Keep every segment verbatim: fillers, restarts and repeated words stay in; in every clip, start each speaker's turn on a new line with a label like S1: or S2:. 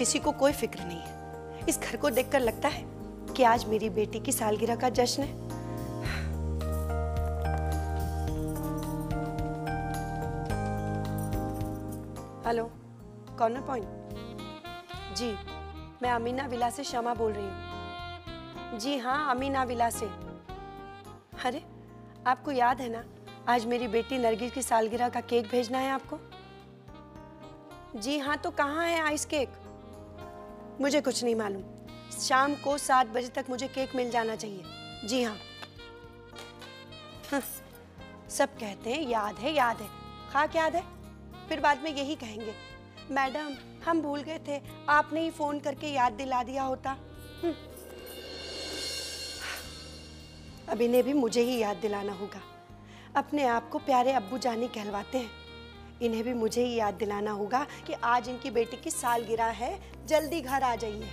S1: किसी को कोई फिक्र नहीं है। इस घर को देखकर लगता है कि आज मेरी बेटी की सालगिरह का जश्न है। Hello, corner point. जी, मैं अमीना विला से शमा बोल रही हूँ। जी हाँ, अमीना विला से। अरे, आपको याद है ना, आज मेरी बेटी नरगिस की सालगिरह का केक भेजना है आपको। जी हाँ, तो कहाँ है आइस केक? मुझे कुछ नहीं मालूम। शाम को सात बजे तक मुझे केक मिल जाना चाहिए। जी हाँ। हाँ, सब कहते हैं याद है याद है, खाक याद है, फिर बाद में यही कहेंगे मैडम हम भूल गए थे, आपने ही फोन करके याद दिला दिया होता। अब इन्हें भी मुझे ही याद दिलाना होगा। अपने आप को प्यारे अब्बू जानी कहलवाते हैं, इन्हें भी मुझे ही याद दिलाना होगा कि आज इनकी बेटी की सालगिरह है, जल्दी घर आ जाइए।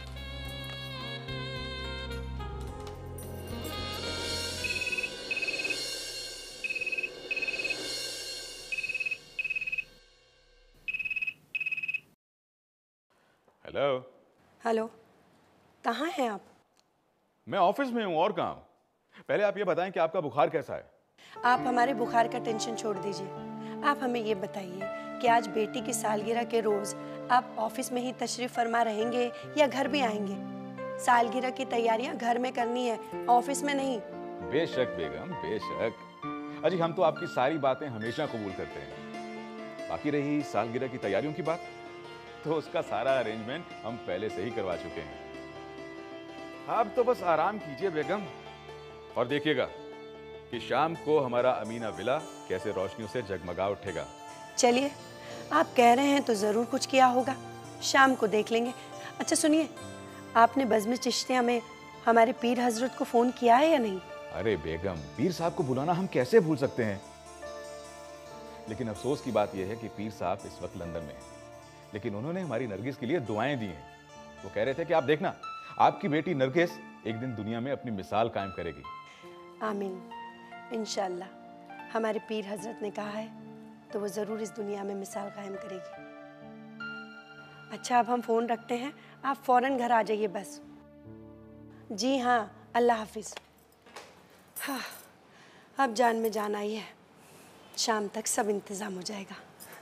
S2: हेलो।
S1: हेलो, कहाँ हैं आप?
S2: मैं ऑफिस में हूँ, और कहाँ हूँ? पहले आप ये बताएं कि आपका बुखार कैसा है?
S1: आप हमारे बुखार का टेंशन छोड़ दीजिए। आप हमें ये बताइए कि आज बेटी की सालगिरह के रोज आप ऑफिस में ही तशरीफ फरमा रहेंगे या घर भी आएंगे? सालगिरह की तैयारियां घर में करनी है, ऑफिस में नहीं।
S2: बेशक बेगम, बेशक। अजी, हम तो आपकी सारी बातें हमेशा कबूल करते हैं। बाकी रही सालगिरह की तैयारियों की बात, तो उसका सारा अरेंजमेंट हम पहले से ही करवा चुके हैं। आप तो बस आराम कीजिए बेगम, और देखिएगा कि शाम को हमारा अमीना विला कैसे रोशनियों से जगमगा उठेगा।
S1: चलिए, आप कह रहे हैं तो जरूर कुछ किया होगा, शाम को देख लेंगे। अच्छा सुनिए, आपने बज़्म चिश्तिया में हमारे पीर हजरत को फोन किया है या नहीं?
S2: अरे बेगम, पीर साहब को बुलाना हम कैसे भूल सकते हैं। लेकिन अफसोस की बात यह है कि पीर साहब इस वक्त लंदन में हैं। लेकिन उन्होंने हमारी नरगिस के लिए दुआएं दी हैं। वो कह रहे थे कि आप देखना, आपकी बेटी नरगिस एक दिन दुनिया में अपनी मिसाल कायम करेगी।
S1: आमीन, इंशाअल्लाह। हमारे पीर हजरत ने कहा है तो वो जरूर इस दुनिया में मिसाल कायम करेगी। अच्छा, अब हम फोन रखते हैं, आप फौरन घर आ जाइए बस। जी हाँ, अल्लाह हाफिज। हाँ, अब जान में जान आई है, शाम तक सब इंतजाम हो जाएगा।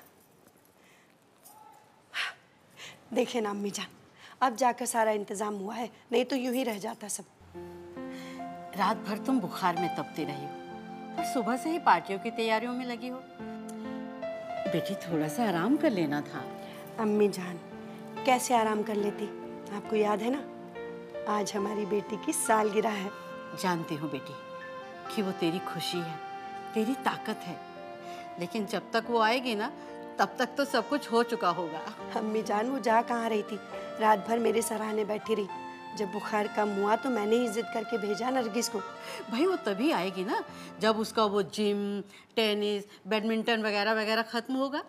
S1: देखें ना अम्मी जान, अब जाकर सारा इंतजाम हुआ है, नहीं तो यूं ही रह जाता सब।
S3: रात भर तुम बुखार में तपती रही हो और सुबह से ही पार्टियों की तैयारियों में लगी हो। बेटी, थोड़ा सा आराम कर लेना था।
S1: अम्मी जान, कैसे आराम कर लेती, आपको याद है ना, आज हमारी बेटी की सालगिरह है।
S3: जानती हूँ बेटी कि वो तेरी खुशी है, तेरी ताकत है, लेकिन जब तक वो आएगी ना, तब तक तो सब कुछ हो चुका होगा।
S1: अम्मी जान, वो जा कहाँ रही थी, रात भर मेरे सराहने बैठी रही। जब बुखार कम हुआ तो मैंने ही जिद करके भेजा नरगिस को।
S3: भाई, वो तभी आएगी ना जब उसका वो जिम, टेनिस, बैडमिंटन वगैरह वगैरह खत्म होगा।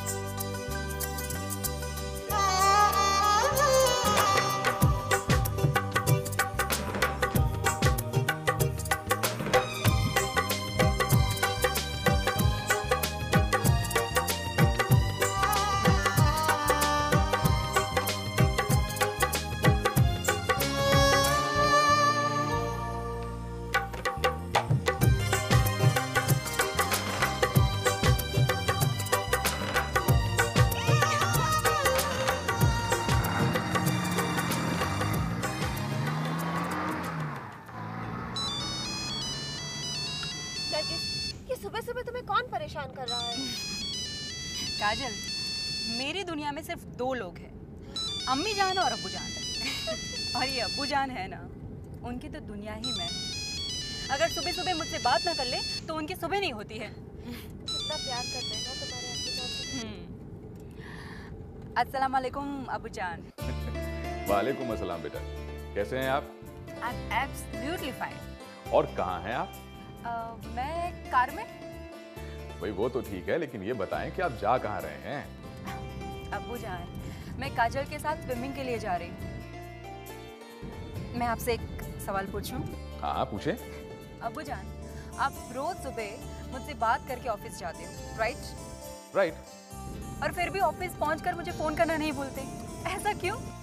S4: सुबह सुबह तुम्हें कौन परेशान कर रहा है?
S5: काजल, मेरी दुनिया में सिर्फ दो लोग हैं, अम्मी जान और अब्बू जान। और ये अब्बू जान है ना, उनकी तो दुनिया ही मैं। अगर सुबह सुबह मुझसे बात ना कर ले तो उनकी सुबह नहीं होती है।
S4: कितना प्यार करते हैं ना तुम्हारे अब्बू जान से।
S5: अस्सलाम वालेकुम अब्बू जान।
S2: वालेकुम अस्सलाम बेटा, कैसे हैं आप?
S5: I am absolutely fine.
S2: और कहाँ हैं आप?
S5: uh, मैं कार में।
S2: भाई वो तो ठीक है, लेकिन ये बताएं कि आप जा कहाँ रहे हैं?
S5: अब्बू जान, मैं काजल के साथ स्विमिंग के लिए जा रही हूँ। मैं आपसे एक सवाल पूछूं?
S2: हाँ हाँ पूछें।
S5: अब्बू जान, आप रोज सुबह मुझसे बात करके ऑफिस जाते हो, राइट?
S2: राइट।
S5: और फिर भी ऑफिस पहुंचकर मुझे फोन करना नहीं भूलते, ऐसा क्यों?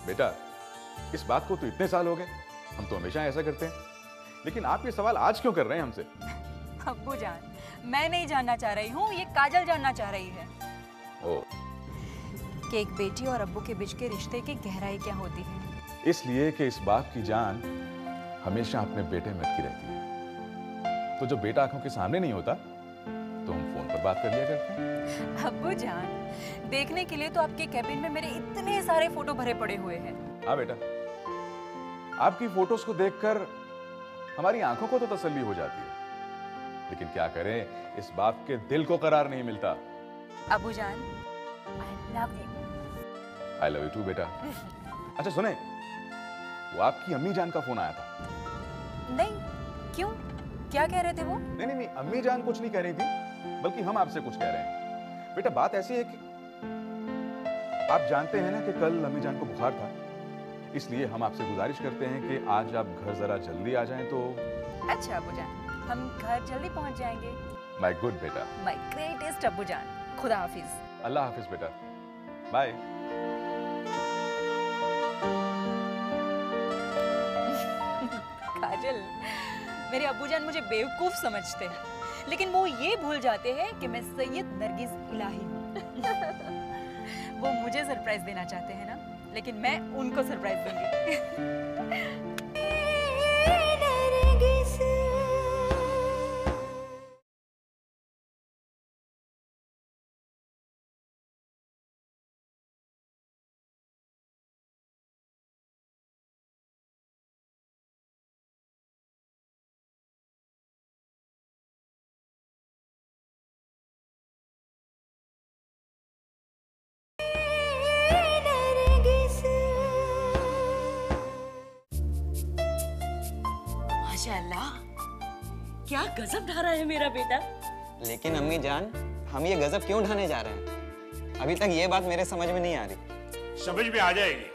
S2: बेटा, इस बात को तो इतने साल हो गए, हम तो हमेशा ऐसा करते हैं, लेकिन आप ये सवाल आज क्यों कर रहे हैं हमसे?
S5: अब्बू जान, मैं नहीं जानना चाह रही हूँ, ये काजल जानना चाह रही है
S2: ओ,
S5: कि एक बेटी और अब्बू के बीच के रिश्ते की गहराई क्या होती है।
S2: इसलिए कि इस बाप की जान हमेशा अपने बेटे में अटकी रहती है, तो जब बेटा आंखों के सामने नहीं होता तो हम फोन पर बात कर लिया करते हैं।
S5: अब्बू जान, देखने के लिए तो आपके कैबिन में मेरे इतने सारे फोटो भरे पड़े हुए हैं।
S2: हाँ बेटा, आपकी फोटोज को देखकर हमारी आंखों को तो तसल्ली हो जाती है, लेकिन क्या करें, इस बाप के दिल को करार नहीं मिलता।
S5: अब्बू जान, I love you.
S2: I love you too बेटा। अच्छा सुने, वो आपकी अम्मी जान का फोन आया था।
S5: नहीं, क्यों? क्या कह रहे थे वो?
S2: नहीं नहीं नहीं, अम्मी जान कुछ नहीं कह रही थी, बल्कि हम आपसे कुछ कह रहे हैं। बेटा बात ऐसी है कि आप जानते हैं ना कि कल अम्मी जान को बुखार था, इसलिए हम आपसे गुजारिश करते हैं कि आज आप घर जरा जल्दी आ जाएं तो।
S5: अच्छा अब्बू जान, हम घर जल्दी पहुंच जाएंगे।
S2: माय गुड बेटा।
S5: माय ग्रेटेस्ट अब्बू जान, खुदा हाफिज।
S2: अल्लाह हाफिज बेटा, बाय।
S5: काजल, मेरे अब्बू जान मुझे बेवकूफ समझते हैं, लेकिन वो ये भूल जाते हैं कि मैं सैयद नरगिस इलाही हूँ। वो मुझे सरप्राइज देना चाहते हैं ना, लेकिन मैं उनको सरप्राइज दूंगी।
S3: माशाअल्लाह, क्या गजब ढा रहा है मेरा बेटा।
S6: लेकिन अम्मी जान, हम ये गजब क्यों ढाने जा रहे हैं? अभी तक ये बात मेरे समझ में नहीं आ रही।
S7: समझ में आ जाएगी।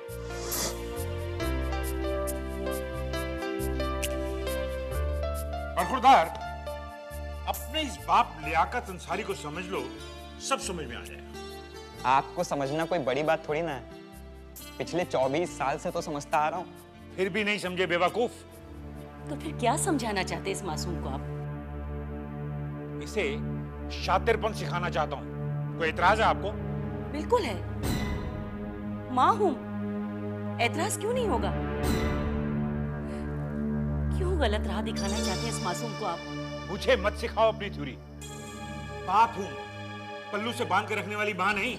S7: बरखुरदार, अपने इस बाप लियाकत अंसारी को समझ लो, सब समझ में आ जाएगा।
S6: आपको समझना कोई बड़ी बात थोड़ी ना है। पिछले चौबीस साल से तो समझता आ रहा हूँ।
S7: फिर भी नहीं समझे बेवकूफ।
S3: तो फिर क्या समझाना चाहते इस मासूम को आप?
S7: इसे शातिरपन सिखाना चाहता हूँ। कोई एतराज है आपको?
S3: बिल्कुल है, माँ हूं, एतराज क्यों नहीं होगा? क्यों गलत राह दिखाना चाहते हैं इस मासूम को आप?
S7: मुझे मत सिखाओ अपनी थ्योरी। बाप हूं, पल्लू से बांध कर रखने वाली मां नहीं।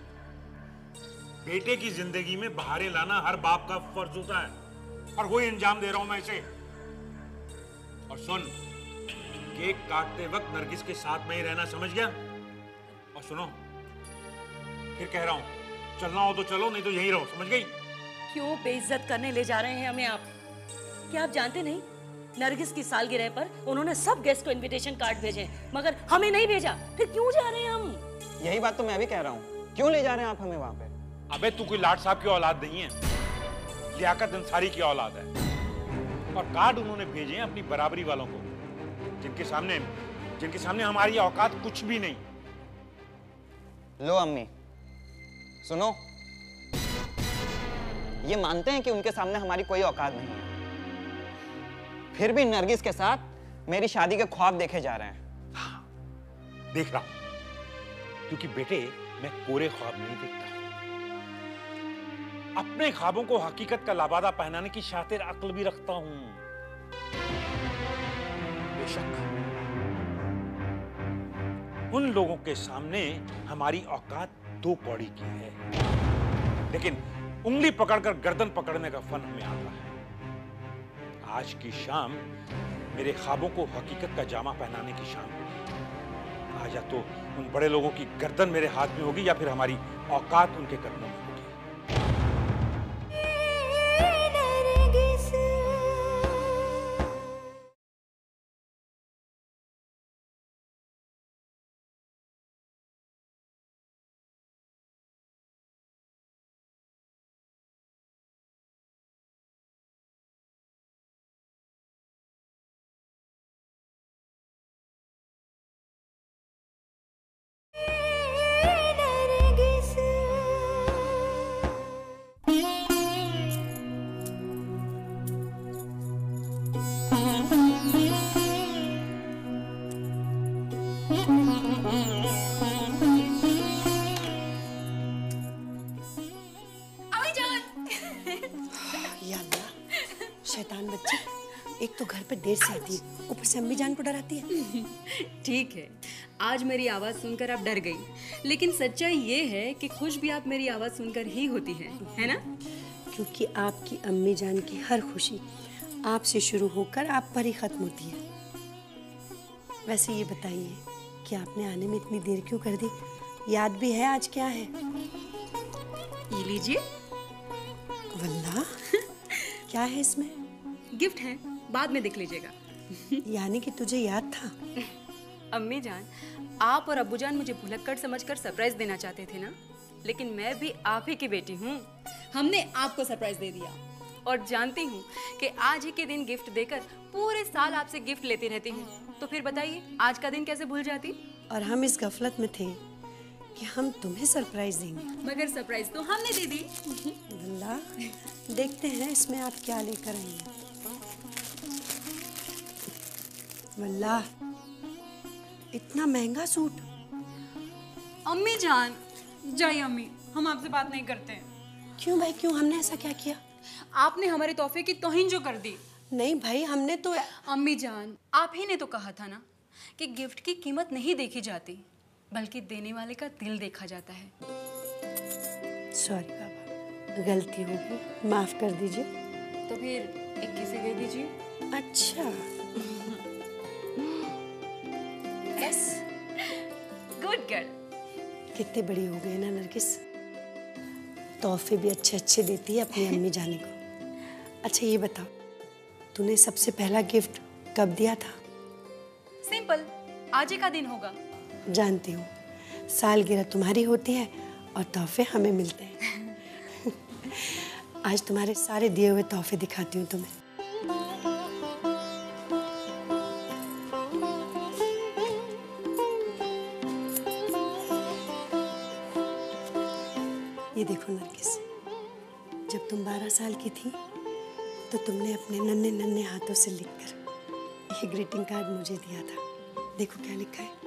S7: बेटे की जिंदगी में बहारें लाना हर बाप का फर्ज होता है, और वही अंजाम दे रहा हूं मैं इसे। और सुन, केक काटते वक्त नरगिस के साथ में ही रहना, समझ गया? और सुनो, फिर कह रहा हूं, चलना हो तो चलो, नहीं तो यहीं रहो, समझ गई?
S3: क्यों बेइज्जत करने ले जा रहे हैं हमें आप? क्या आप जानते नहीं, नरगिस की सालगिरह पर उन्होंने सब गेस्ट को इनविटेशन कार्ड भेजे, मगर हमें नहीं भेजा। फिर क्यों जा रहे हैं हम?
S6: यही बात तो मैं भी कह रहा हूँ। क्यों ले जा रहे हैं आप हमें वहां पे?
S7: अबे तू कोई लाट साहब की औलाद नहीं है, लियाकत अंसारी की औलाद है। और कार्ड उन्होंने भेजे हैं अपनी बराबरी वालों को, जिनके सामने जिनके सामने हमारी औकात कुछ भी नहीं।
S6: लो अम्मी, सुनो, ये मानते हैं कि उनके सामने हमारी कोई औकात नहीं है, फिर भी नरगिस के साथ मेरी शादी के ख्वाब देखे जा रहे हैं।
S7: हाँ, देख रहा हूं, क्योंकि बेटे मैं कोरे ख्वाब नहीं देखता। अपने ख्वाबों को हकीकत का लाबादा पहनाने की शातिर अक्ल भी रखता हूं। बेशक उन लोगों के सामने हमारी औकात दो कौड़ी की है, लेकिन उंगली पकड़कर गर्दन पकड़ने का फन हमें आता है। आज की शाम मेरे ख्वाबों को हकीकत का जामा पहनाने की शाम होगी। आज या तो उन बड़े लोगों की गर्दन मेरे हाथ में होगी, या फिर हमारी औकात उनके कदमों में होगी।
S1: पे देर से आती है, ऊपर से अम्मी जान को डराती है।
S5: ठीक है, आज मेरी आवाज़ सुनकर आप डर गई, लेकिन सच्चाई ये है कि खुश भी आप मेरी आवाज़ सुनकर ही होती हैं, है ना?
S1: क्योंकि आपकी अम्मी जान की हर खुशी आपसे शुरू होकर आप पर ही खत्म होती है। वैसे ये बताइए कि आपने आने में इतनी देर क्यों कर दी? याद भी है आज क्या है?
S5: ये लीजिए।
S1: वल्लाह, क्या है इसमें?
S5: गिफ्ट है, बाद में देख लीजिएगा।
S1: यानी कि तुझे याद था?
S5: अम्मी जान, आप और अब्बू जान मुझे भुलक्कड़ समझकर सरप्राइज देना चाहते थे ना, लेकिन मैं भी आप ही की बेटी हूँ। हमने आपको सरप्राइज दे दिया और जानती हूँ कि आज ही के दिन गिफ्ट देकर पूरे साल आपसे गिफ्ट लेती रहती हूँ। तो फिर बताइए, आज का दिन कैसे भूल जाती?
S1: और हम इस गफलत में थे कि हम तुम्हें सरप्राइज देंगे।
S5: मगर सरप्राइज तो हमने दे दी।
S1: वल्लाह, देखते हैं इसमें आप क्या लेकर आई हैं। वल्लाह, इतना महंगा सूट।
S5: अम्मी जान, जाइए अम्मी, हम आपसे बात नहीं करते हैं।
S1: क्यों भाई, क्यों? हमने ऐसा क्या किया?
S5: आपने हमारे तोहफे की तौहीन जो कर दी।
S1: नहीं भाई, हमने तो।
S5: अम्मी जान, आप ही ने तो कहा था ना कि गिफ्ट की कीमत नहीं देखी जाती, बल्कि देने वाले का दिल देखा जाता है।
S1: सॉरी बाबा, गलती हो गई, माफ कर दीजिए।
S5: तो फिर एक किसे दे दीजिए।
S1: अच्छा,
S5: यस, गुड गर्ल।
S1: कितनी बड़ी हो गई ना नरगिस, तोहफे भी अच्छे अच्छे देती है अपनी अम्मी जाने को। अच्छा ये बताओ, तूने सबसे पहला गिफ्ट कब दिया था?
S5: सिंपल, आज ही का दिन होगा।
S1: जानती हूँ, सालगिरह तुम्हारी होती है और तोहफे हमें मिलते हैं। आज तुम्हारे सारे दिए हुए तोहफे दिखाती हूँ तुम्हें। ये देखो नरगिस, जब तुम बारह साल की थी तो तुमने अपने नन्हे नन्हे हाथों से लिखकर ये ग्रीटिंग कार्ड मुझे दिया था। देखो क्या लिखा है।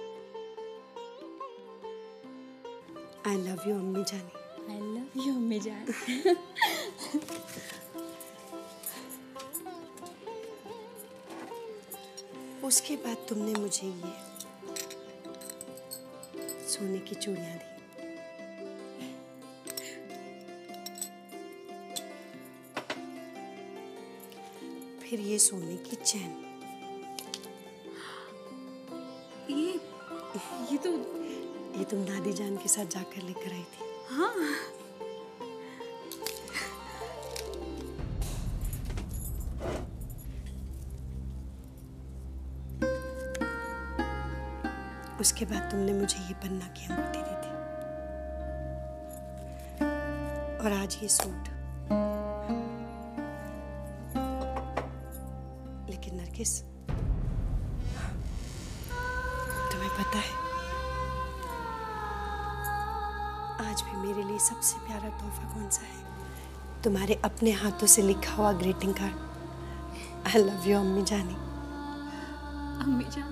S1: आई लव यू अम्मी जानी।
S5: आई लव यू अम्मी जान।
S1: उसके बाद तुमने मुझे ये सोने की चूड़ियां दी। फिर ये सोने की चैन।
S5: ये ये तो
S1: ये तुम दादी जान के साथ जाकर लेकर आई थी।
S5: हाँ।
S1: उसके बाद तुमने मुझे ये पन्ना की अंगूठी दी थी और आज ये सूट। लेकिन नरगिस, तुम्हें पता है आज भी मेरे लिए सबसे प्यारा तोहफा कौन सा है? तुम्हारे अपने हाथों से लिखा हुआ greeting card. I love you अम्मी जानी।
S5: अम्मी जान,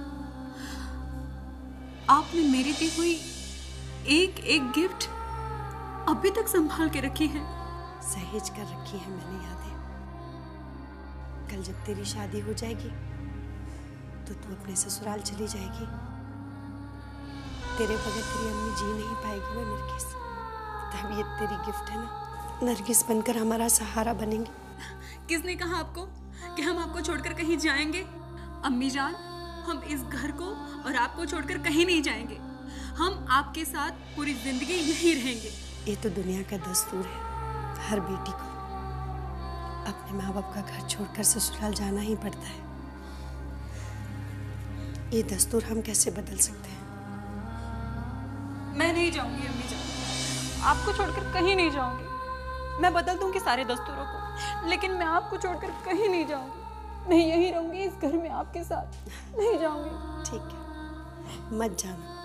S5: आपने मेरी दी हुई एक एक गिफ्ट अभी तक संभाल के रखी है।
S1: सहेज कर रखी है मैंने यादें। कल जब तेरी शादी हो जाएगी तो तू अपने ससुराल चली जाएगी। तेरे बगैर तेरी अम्मी जी नहीं पाएगी ना नरगिस। तब ये तेरी गिफ्ट है ना, नरगिस बनकर हमारा सहारा बनेंगी।
S5: किसने कहा आपको कि हम आपको छोड़कर कहीं जाएंगे? अम्मी जान, हम इस घर को और आपको छोड़कर कहीं नहीं जाएंगे। हम आपके साथ पूरी जिंदगी यहीं रहेंगे।
S1: ये तो दुनिया का दस्तूर है, हर बेटी को अपने माँ बाप का घर छोड़कर ससुराल जाना ही पड़ता है। ये दस्तूर हम कैसे बदल सकते हैं?
S5: मैं नहीं जाऊंगी अम्मी जान, आपको छोड़कर कहीं नहीं जाऊंगी। मैं बदल दूंगी सारे दस्तूरों को, लेकिन मैं आपको छोड़कर कहीं नहीं जाऊंगी। मैं यहीं रहूंगी इस घर में आपके साथ, नहीं जाऊंगी।
S1: ठीक है, मत जाना।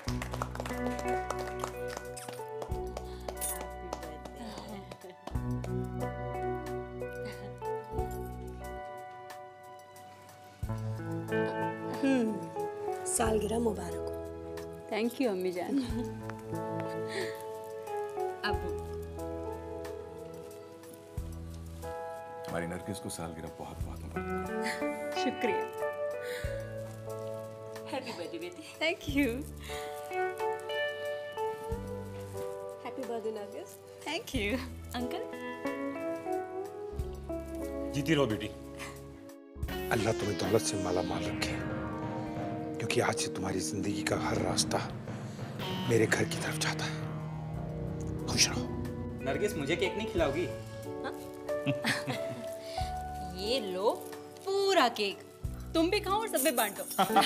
S1: सालगिरह मुबारक हो।
S5: थैंक यू अम्मी जान। अब
S2: हमारी नरगिस को सालगिरह बहुत बहुत मुबारक।
S5: शुक्रिया।
S3: हैप्पी बर्थडे बेटी।
S5: Thank you.
S4: Happy birthday Nargis.
S5: Thank you uncle.
S7: जीती रहो बेटी। अल्लाह तुम्हें दौलत से माला माल रखे, क्योंकि आज से तुम्हारी जिंदगी का हर रास्ता मेरे घर की तरफ जाता है। खुश रहो।
S6: नरगिस, मुझे केक नहीं खिलाओगी?
S5: ये लो पूरा केक, तुम भी खाओ और सब में बांटो।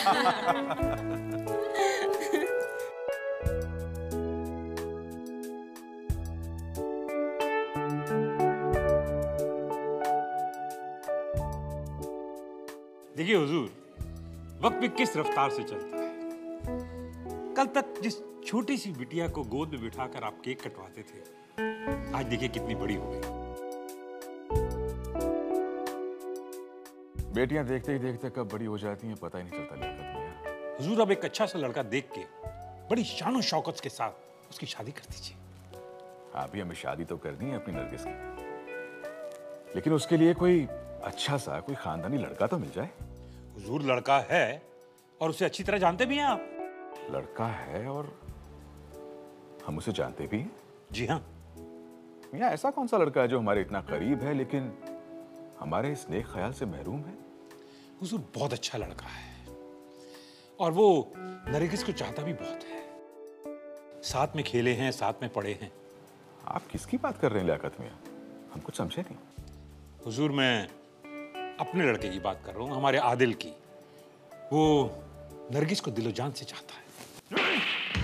S7: देखिए हुजूर, वक्त भी किस रफ्तार से चलता है। कल तक जिस छोटी सी बिटिया को गोद में बिठाकर आप केक कटवाते थे, आज देखिए कितनी बड़ी हो गई।
S2: बेटियां देखते ही देखते कब बड़ी हो जाती हैं पता ही नहीं चलता लियाकत मियां।
S7: हुजूर, अब एक अच्छा सा लड़का देख के बड़ी शान शौकत के साथ उसकी शादी कर दीजिए।
S2: आप ही हमें शादी तो करनी है अपनी नरगिस की, लेकिन उसके लिए कोई अच्छा सा कोई खानदानी लड़का तो मिल जाए।
S7: हुजूर, लड़का है और उसे अच्छी तरह जानते भी हैं आप।
S2: लड़का है और हम उसे जानते भी हैं।
S7: जी हाँ।
S2: मियां, ऐसा कौन सा लड़का है जो हमारे इतना करीब है लेकिन हमारे इस नेक ख्याल से महरूम है?
S7: हुजूर, बहुत अच्छा लड़का है और वो नरगिस को चाहता भी बहुत है। साथ में खेले हैं, साथ में पढ़े हैं।
S2: आप किसकी बात कर रहे हैं लियाकत मियां? हम कुछ समझे नहीं।
S7: हुजूर, मैं अपने लड़के की बात कर रहा हूँ, हमारे आदिल की। वो नरगिस को दिलो जान से चाहता है।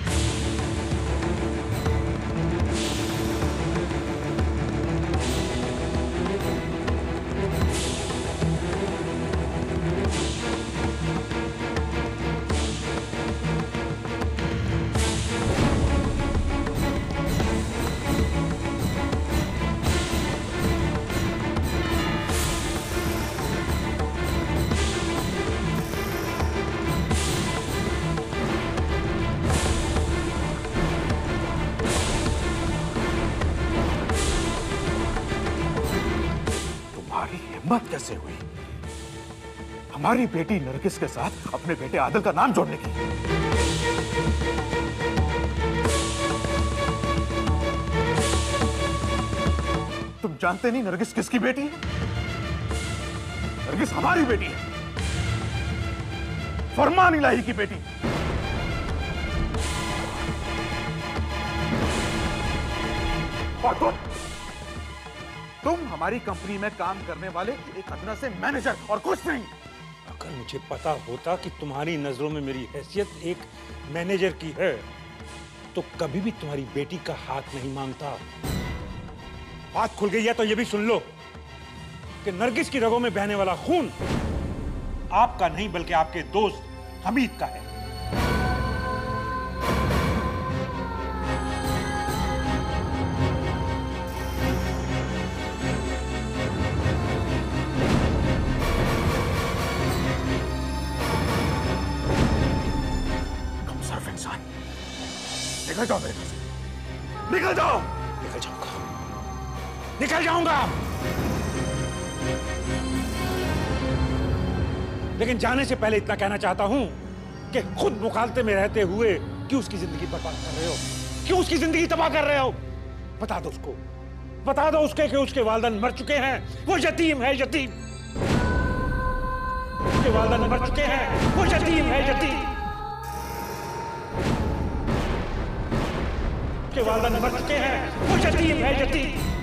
S2: हिम्मत कैसे हुई हमारी बेटी नरगिस के साथ अपने बेटे आदिल का नाम जोड़ने की? तुम जानते नहीं नरगिस किसकी बेटी है? नरगिस हमारी बेटी है, फरमान इलाही की बेटी। और तुम तुम हमारी कंपनी में काम करने वाले एक अदना से मैनेजर और कुछ नहीं।
S7: अगर मुझे पता होता कि तुम्हारी नजरों में मेरी हैसियत एक मैनेजर की है तो कभी भी तुम्हारी बेटी का हाथ नहीं मांगता। बात खुल गई है तो ये भी सुन लो कि नरगिस की रगों में बहने वाला खून आपका नहीं बल्कि आपके दोस्त हमीद का है।
S2: निकल जाओ मेरे घर से, निकल जाओ।
S7: निकल जाऊंगा, निकल जाऊंगा, लेकिन जाने से पहले इतना कहना चाहता हूं कि खुद मुखालते में रहते हुए क्यों उसकी जिंदगी बर्बाद कर रहे हो, क्यों उसकी जिंदगी तबाह कर रहे हो? बता दो उसको, बता दो उसके कि उसके वालिदैन मर चुके हैं, वो यतीम है, यतीम। उसके वालिदैन मर चुके हैं, वो यतीम है, यतीम। के वालिदैन मर चुके हैं, वो यतीम है, यतीम।